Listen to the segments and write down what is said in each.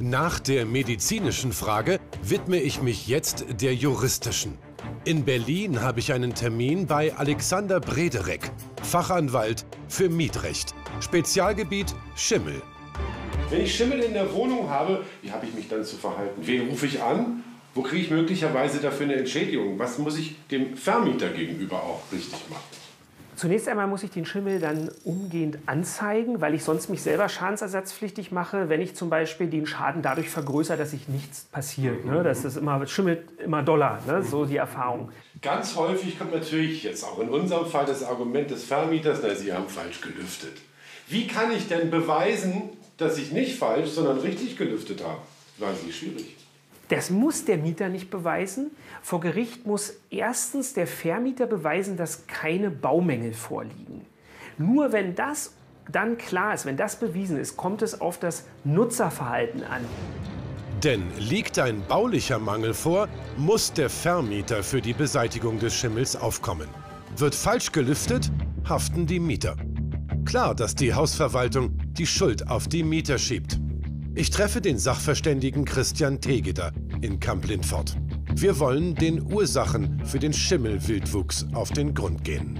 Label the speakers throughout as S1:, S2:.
S1: Nach der medizinischen Frage widme ich mich jetzt der juristischen. In Berlin habe ich einen Termin bei Alexander Bredereck, Fachanwalt für Mietrecht. Spezialgebiet Schimmel.
S2: Wenn ich Schimmel in der Wohnung habe, wie habe ich mich dann zu verhalten? Wen rufe ich an? Wo kriege ich möglicherweise dafür eine Entschädigung? Was muss ich dem Vermieter gegenüber auch richtig machen?
S3: Zunächst einmal muss ich den Schimmel dann umgehend anzeigen, weil ich sonst mich selber schadensersatzpflichtig mache, wenn ich zum Beispiel den Schaden dadurch vergrößere, dass sich nichts passiert. Ne? Das ist immer, schimmelt immer doller, ne? So die Erfahrung.
S2: Ganz häufig kommt natürlich jetzt auch in unserem Fall das Argument des Vermieters, na, Sie haben falsch gelüftet. Wie kann ich denn beweisen, dass ich nicht falsch, sondern richtig gelüftet habe? Wahnsinnig schwierig.
S3: Das muss der Mieter nicht beweisen. Vor Gericht muss erstens der Vermieter beweisen, dass keine Baumängel vorliegen. Nur wenn das dann klar ist, wenn das bewiesen ist, kommt es auf das Nutzerverhalten an.
S1: Denn liegt ein baulicher Mangel vor, muss der Vermieter für die Beseitigung des Schimmels aufkommen. Wird falsch gelüftet, haften die Mieter. Klar, dass die Hausverwaltung die Schuld auf die Mieter schiebt. Ich treffe den Sachverständigen Christian Tegeder in Kamp-Lindfort. Wir wollen den Ursachen für den Schimmelwildwuchs auf den Grund gehen.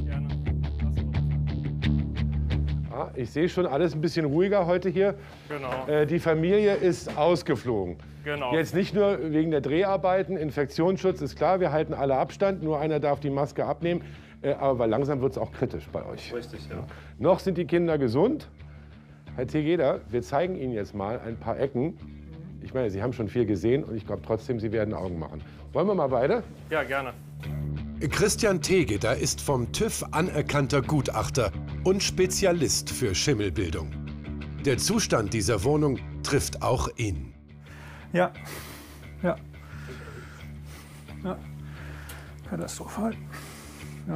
S2: Ja, ich sehe schon alles ein bisschen ruhiger heute hier.
S4: Genau.
S2: Die Familie ist ausgeflogen.
S4: Genau.
S2: Jetzt nicht nur wegen der Dreharbeiten, Infektionsschutz ist klar, wir halten alle Abstand, nur einer darf die Maske abnehmen. Aber langsam wird es auch kritisch bei euch.
S4: Richtig, ja.
S2: Noch sind die Kinder gesund. Herr Tegeder, wir zeigen Ihnen jetzt mal ein paar Ecken. Ich meine, Sie haben schon viel gesehen und ich glaube trotzdem, Sie werden Augen machen. Wollen wir mal beide?
S4: Ja, gerne.
S1: Christian Tegeder ist vom TÜV anerkannter Gutachter und Spezialist für Schimmelbildung. Der Zustand dieser Wohnung trifft auch ihn.
S5: Ja, ja. Ja. Katastrophal. Ja.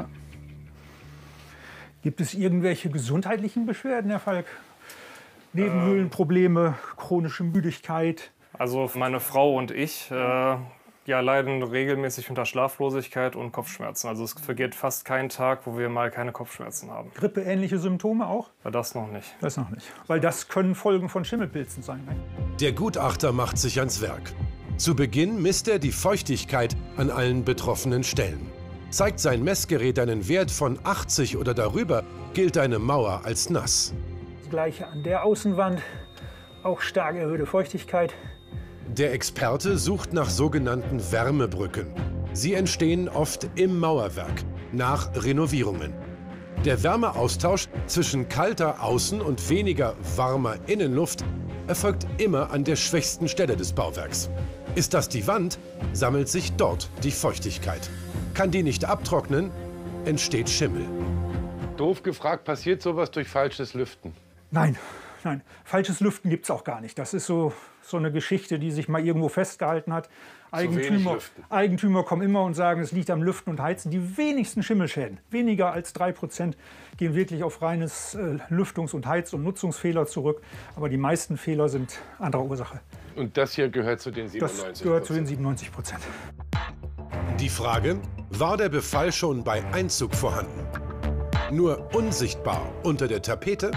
S5: Gibt es irgendwelche gesundheitlichen Beschwerden, Herr Falk? Nebenhöhlenprobleme, chronische Müdigkeit?
S4: Also meine Frau und ich leiden regelmäßig unter Schlaflosigkeit und Kopfschmerzen. Also es vergeht fast kein Tag, wo wir mal keine Kopfschmerzen haben.
S5: Grippeähnliche Symptome auch?
S4: Das noch nicht.
S5: Das noch nicht. Weil das können Folgen von Schimmelpilzen sein. Ne?
S1: Der Gutachter macht sich ans Werk. Zu Beginn misst er die Feuchtigkeit an allen betroffenen Stellen. Zeigt sein Messgerät einen Wert von 80 oder darüber, gilt eine Mauer als nass.
S5: Das Gleiche an der Außenwand, auch stark erhöhte Feuchtigkeit.
S1: Der Experte sucht nach sogenannten Wärmebrücken. Sie entstehen oft im Mauerwerk, nach Renovierungen. Der Wärmeaustausch zwischen kalter Außen- und weniger warmer Innenluft erfolgt immer an der schwächsten Stelle des Bauwerks. Ist das die Wand, sammelt sich dort die Feuchtigkeit. Kann die nicht abtrocknen, entsteht Schimmel.
S2: Doof gefragt, passiert sowas durch falsches Lüften?
S5: Nein, nein. Falsches Lüften gibt es auch gar nicht. Das ist so eine Geschichte, die sich mal irgendwo festgehalten hat. Eigentümer kommen immer und sagen, es liegt am Lüften und Heizen. Die wenigsten Schimmelschäden, weniger als 3%, gehen wirklich auf reines Lüftungs- und Heiz- und Nutzungsfehler zurück. Aber die meisten Fehler sind anderer Ursache.
S2: Und das hier gehört zu den 97%?
S5: Das gehört zu den 97%.
S1: Die Frage, war der Befall schon bei Einzug vorhanden? Nur unsichtbar unter der Tapete?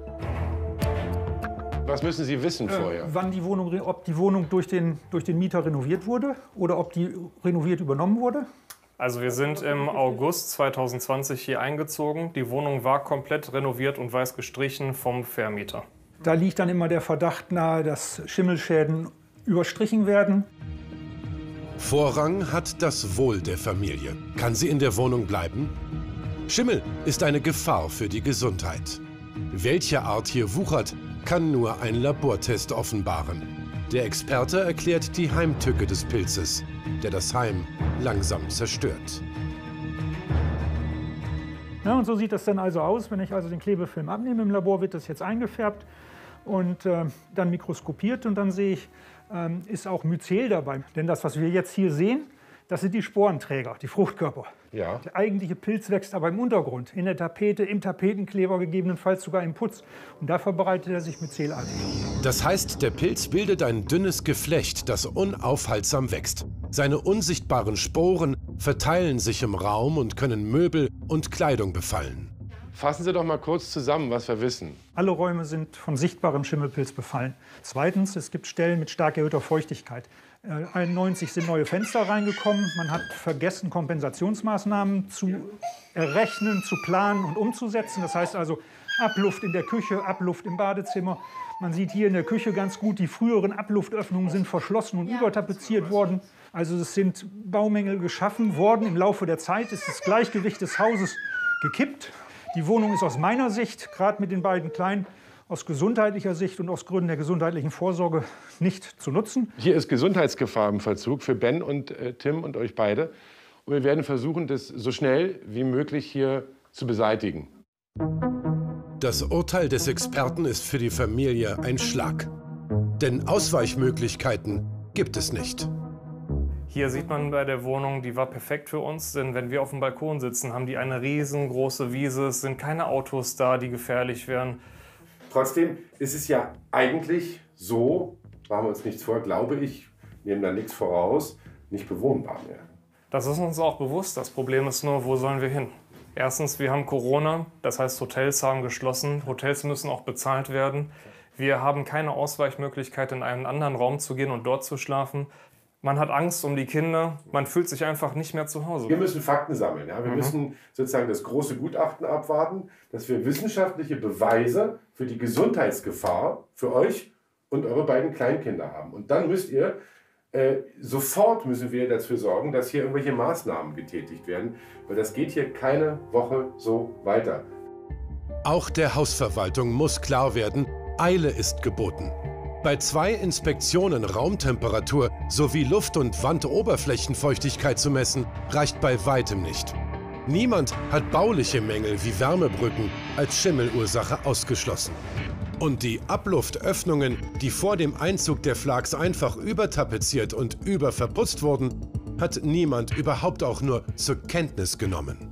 S2: Was müssen Sie wissen vorher?
S5: Ob die Wohnung durch den Mieter renoviert wurde oder ob die renoviert übernommen wurde?
S4: Also wir sind im August 2020 hier eingezogen. Die Wohnung war komplett renoviert und weiß gestrichen vom Vermieter.
S5: Da liegt dann immer der Verdacht nahe, dass Schimmelschäden überstrichen werden.
S1: Vorrang hat das Wohl der Familie. Kann sie in der Wohnung bleiben? Schimmel ist eine Gefahr für die Gesundheit. Welche Art hier wuchert, kann nur ein Labortest offenbaren. Der Experte erklärt die Heimtücke des Pilzes, der das Heim langsam zerstört.
S5: Ja, und so sieht das dann also aus. Wenn ich also den Klebefilm abnehme im Labor, wird das jetzt eingefärbt und dann mikroskopiert. Und dann sehe ich, ist auch Myzel dabei. Denn das, was wir jetzt hier sehen, das sind die Sporenträger, die Fruchtkörper.
S2: Ja.
S5: Der eigentliche Pilz wächst aber im Untergrund, in der Tapete, im Tapetenkleber, gegebenenfalls sogar im Putz. Und da verbreitet er sich myzelartig.
S1: Das heißt, der Pilz bildet ein dünnes Geflecht, das unaufhaltsam wächst. Seine unsichtbaren Sporen verteilen sich im Raum und können Möbel und Kleidung befallen.
S2: Fassen Sie doch mal kurz zusammen, was wir wissen.
S5: Alle Räume sind von sichtbarem Schimmelpilz befallen. Zweitens, es gibt Stellen mit stark erhöhter Feuchtigkeit. 91 sind neue Fenster reingekommen. Man hat vergessen, Kompensationsmaßnahmen zu errechnen, zu planen und umzusetzen. Das heißt also Abluft in der Küche, Abluft im Badezimmer. Man sieht hier in der Küche ganz gut, die früheren Abluftöffnungen sind verschlossen und übertapeziert worden. Also es sind Baumängel geschaffen worden. Im Laufe der Zeit ist das Gleichgewicht des Hauses gekippt. Die Wohnung ist aus meiner Sicht, gerade mit den beiden Kleinen, aus gesundheitlicher Sicht und aus Gründen der gesundheitlichen Vorsorge nicht zu nutzen.
S2: Hier ist Gesundheitsgefahr im Verzug für Ben und Tim und euch beide. Und wir werden versuchen, das so schnell wie möglich hier zu beseitigen.
S1: Das Urteil des Experten ist für die Familie ein Schlag. Denn Ausweichmöglichkeiten gibt es nicht.
S4: Hier sieht man bei der Wohnung, die war perfekt für uns, denn wenn wir auf dem Balkon sitzen, haben die eine riesengroße Wiese, es sind keine Autos da, die gefährlich wären.
S2: Trotzdem ist es ja eigentlich so, machen wir uns nichts vor, glaube ich, nehmen da nichts voraus, nicht bewohnbar mehr.
S4: Das ist uns auch bewusst. Das Problem ist nur, wo sollen wir hin? Erstens, wir haben Corona, das heißt, Hotels haben geschlossen, Hotels müssen auch bezahlt werden. Wir haben keine Ausweichmöglichkeit, in einen anderen Raum zu gehen und dort zu schlafen. Man hat Angst um die Kinder, man fühlt sich einfach nicht mehr zu Hause.
S2: Wir müssen Fakten sammeln. Ja? Wir müssen sozusagen das große Gutachten abwarten, dass wir wissenschaftliche Beweise für die Gesundheitsgefahr für euch und eure beiden Kleinkinder haben. Und dann müsst ihr, sofort müssen wir dafür sorgen, dass hier irgendwelche Maßnahmen getätigt werden, weil das geht hier keine Woche so weiter.
S1: Auch der Hausverwaltung muss klar werden, Eile ist geboten. Bei 2 Inspektionen Raumtemperatur sowie Luft- und Wandoberflächenfeuchtigkeit zu messen, reicht bei weitem nicht. Niemand hat bauliche Mängel wie Wärmebrücken als Schimmelursache ausgeschlossen. Und die Abluftöffnungen, die vor dem Einzug der Flachs einfach übertapeziert und überverputzt wurden, hat niemand überhaupt auch nur zur Kenntnis genommen.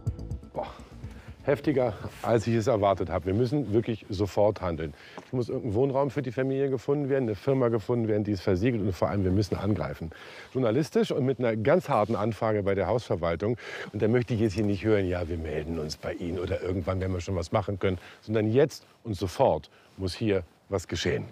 S2: Heftiger, als ich es erwartet habe. Wir müssen wirklich sofort handeln. Es muss irgendein Wohnraum für die Familie gefunden werden, eine Firma gefunden werden, die es versiegelt, und vor allem, wir müssen angreifen. Journalistisch und mit einer ganz harten Anfrage bei der Hausverwaltung. Und da möchte ich jetzt hier nicht hören, ja, wir melden uns bei Ihnen oder irgendwann, wenn wir schon was machen können, sondern jetzt und sofort muss hier was geschehen.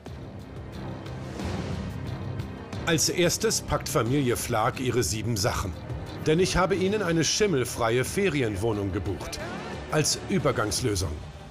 S1: Als erstes packt Familie Flak ihre 7 Sachen. Denn ich habe ihnen eine schimmelfreie Ferienwohnung gebucht. Als Übergangslösung.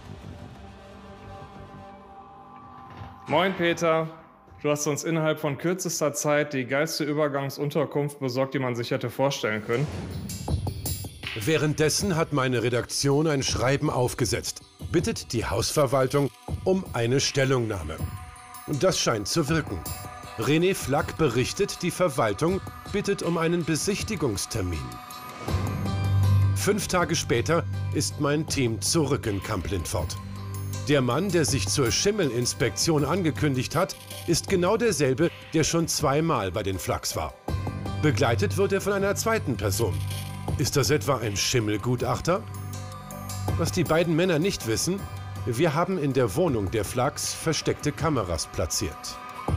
S4: Moin Peter, du hast uns innerhalb von kürzester Zeit die geilste Übergangsunterkunft besorgt, die man sich hätte vorstellen können.
S1: Währenddessen hat meine Redaktion ein Schreiben aufgesetzt, bittet die Hausverwaltung um eine Stellungnahme. Und das scheint zu wirken. René Flack berichtet, die Verwaltung bittet um einen Besichtigungstermin. 5 Tage später ist mein Team zurück in Kamp-Lindfort. Der Mann, der sich zur Schimmelinspektion angekündigt hat, ist genau derselbe, der schon 2-mal bei den Flacks war. Begleitet wird er von einer zweiten Person. Ist das etwa ein Schimmelgutachter? Was die beiden Männer nicht wissen, wir haben in der Wohnung der Flacks versteckte Kameras platziert.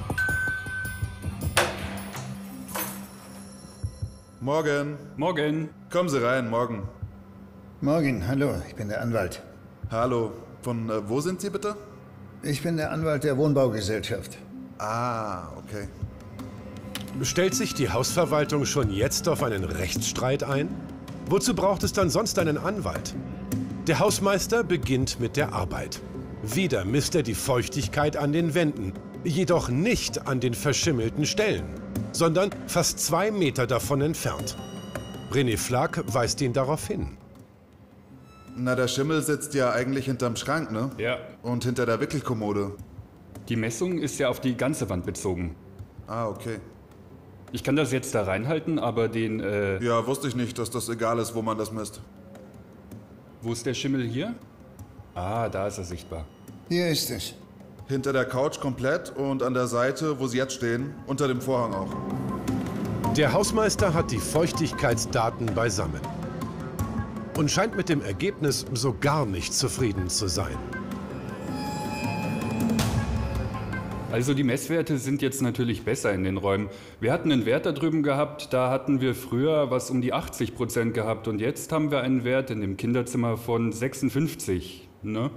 S6: Morgen.
S7: Morgen.
S6: Kommen Sie rein, morgen.
S8: Morgen, hallo, ich bin der Anwalt.
S6: Hallo. Von wo sind Sie bitte?
S8: Ich bin der Anwalt der Wohnbaugesellschaft.
S6: Ah, okay.
S1: Stellt sich die Hausverwaltung schon jetzt auf einen Rechtsstreit ein? Wozu braucht es dann sonst einen Anwalt? Der Hausmeister beginnt mit der Arbeit. Wieder misst er die Feuchtigkeit an den Wänden, jedoch nicht an den verschimmelten Stellen, sondern fast 2 Meter davon entfernt. René Flack weist ihn darauf hin.
S6: Na, der Schimmel sitzt ja eigentlich hinterm Schrank, ne?
S7: Ja.
S6: Und hinter der Wickelkommode.
S7: Die Messung ist ja auf die ganze Wand bezogen.
S6: Ah, okay.
S7: Ich kann das jetzt da reinhalten, aber den,
S6: Ja, wusste ich nicht, dass das egal ist, wo man das misst.
S7: Wo ist der Schimmel hier? Ah, da ist er sichtbar.
S8: Hier ist es.
S6: Hinter der Couch komplett und an der Seite, wo Sie jetzt stehen, unter dem Vorhang auch.
S1: Der Hausmeister hat die Feuchtigkeitsdaten beisammen und scheint mit dem Ergebnis so gar nicht zufrieden zu sein.
S7: Also die Messwerte sind jetzt natürlich besser in den Räumen. Wir hatten einen Wert da drüben gehabt, da hatten wir früher was um die 80% gehabt und jetzt haben wir einen Wert in dem Kinderzimmer von 56, ne?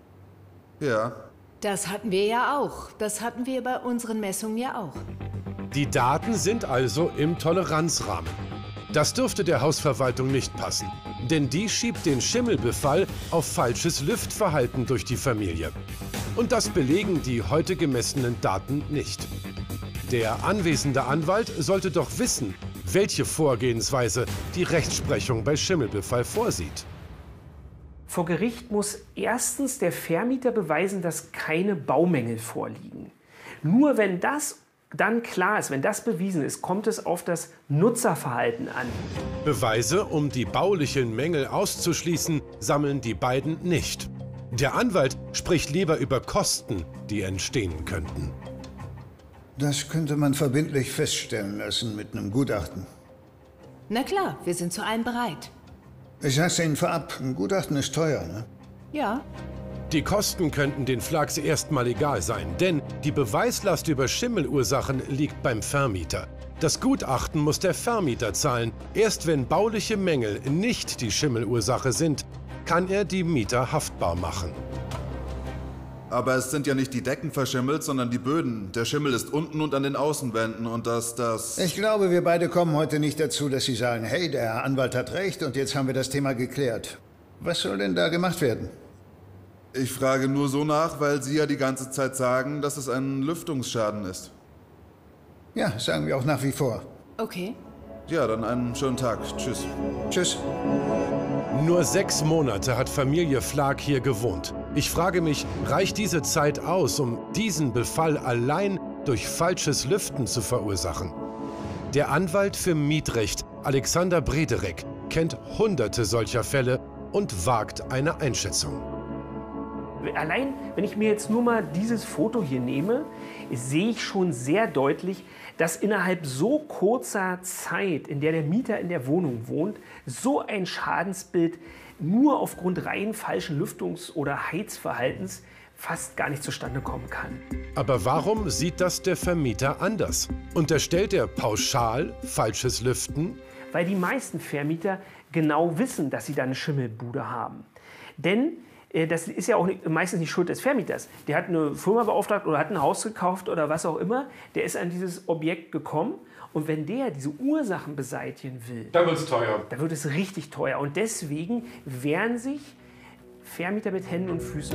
S6: Ja.
S9: Das hatten wir ja auch. Das hatten wir bei unseren Messungen ja auch.
S1: Die Daten sind also im Toleranzrahmen. Das dürfte der Hausverwaltung nicht passen, denn die schiebt den Schimmelbefall auf falsches Lüftverhalten durch die Familie. Und das belegen die heute gemessenen Daten nicht. Der anwesende Anwalt sollte doch wissen, welche Vorgehensweise die Rechtsprechung bei Schimmelbefall vorsieht.
S3: Vor Gericht muss erstens der Vermieter beweisen, dass keine Baumängel vorliegen. Nur wenn das dann klar ist, wenn das bewiesen ist, kommt es auf das Nutzerverhalten an.
S1: Beweise, um die baulichen Mängel auszuschließen, sammeln die beiden nicht. Der Anwalt spricht lieber über Kosten, die entstehen könnten.
S8: Das könnte man verbindlich feststellen lassen mit einem Gutachten.
S9: Na klar, wir sind zu allem bereit.
S8: Ich sag's Ihnen vorab, ein Gutachten ist teuer, ne?
S9: Ja.
S1: Die Kosten könnten den Flachs erstmal egal sein, denn die Beweislast über Schimmelursachen liegt beim Vermieter. Das Gutachten muss der Vermieter zahlen. Erst wenn bauliche Mängel nicht die Schimmelursache sind, kann er die Mieter haftbar machen.
S6: Aber es sind ja nicht die Decken verschimmelt, sondern die Böden. Der Schimmel ist unten und an den Außenwänden und das...
S8: Ich glaube, wir beide kommen heute nicht dazu, dass Sie sagen, hey, der Herr Anwalt hat recht und jetzt haben wir das Thema geklärt. Was soll denn da gemacht werden?
S6: Ich frage nur so nach, weil Sie ja die ganze Zeit sagen, dass es ein Lüftungsschaden ist.
S8: Ja, sagen wir auch nach wie vor.
S9: Okay.
S6: Ja, dann einen schönen Tag. Tschüss.
S8: Tschüss.
S1: Nur 6 Monate hat Familie Flak hier gewohnt. Ich frage mich, reicht diese Zeit aus, um diesen Befall allein durch falsches Lüften zu verursachen? Der Anwalt für Mietrecht, Alexander Brederek, kennt hunderte solcher Fälle und wagt eine Einschätzung.
S3: Allein, wenn ich mir jetzt nur mal dieses Foto hier nehme, sehe ich schon sehr deutlich, dass innerhalb so kurzer Zeit, in der der Mieter in der Wohnung wohnt, so ein Schadensbild nur aufgrund rein falschen Lüftungs- oder Heizverhaltens fast gar nicht zustande kommen kann.
S1: Aber warum sieht das der Vermieter anders? Unterstellt er pauschal falsches Lüften?
S3: Weil die meisten Vermieter genau wissen, dass sie da eine Schimmelbude haben. Denn das ist ja auch meistens nicht Schuld des Vermieters. Der hat eine Firma beauftragt oder hat ein Haus gekauft oder was auch immer. Der ist an dieses Objekt gekommen. Und wenn der diese Ursachen beseitigen will,
S2: dann wird es teuer.
S3: Dann wird es richtig teuer. Und deswegen wehren sich Vermieter mit Händen und Füßen